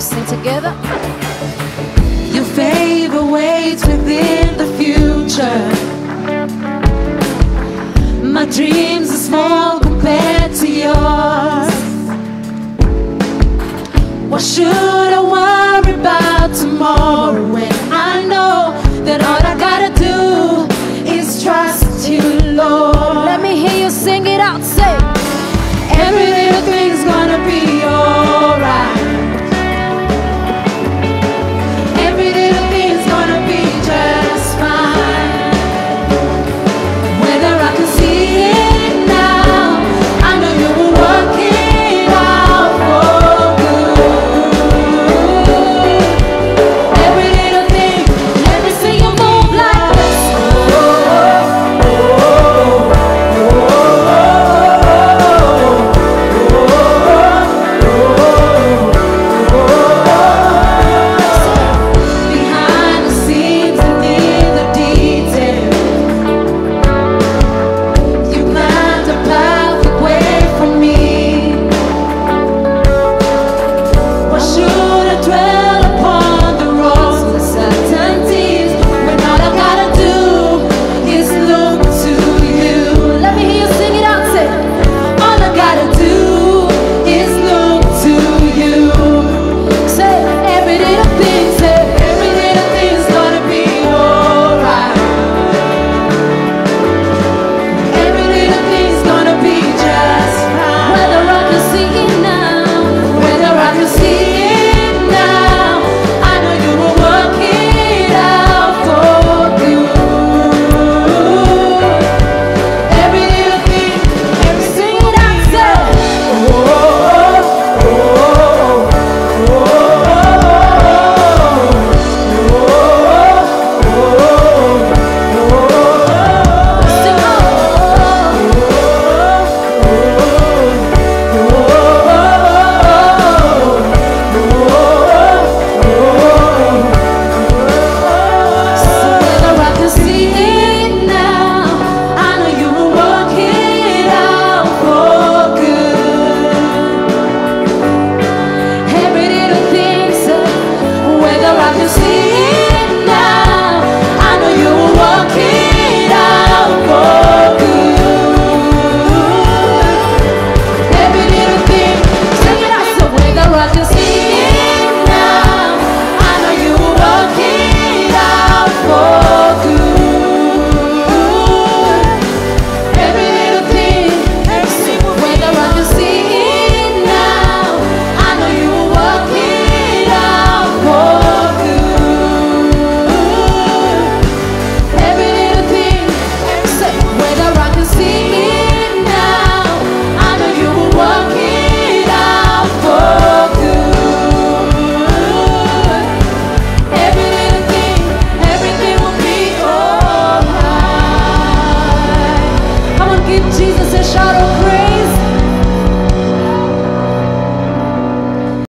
sing together. Your favor waits within the future. My dreams are small compared to yours. Why should I worry about tomorrow when I know that all I gotta do is trust you, Lord? Let me hear you sing it out, say. Every little thing's gonna be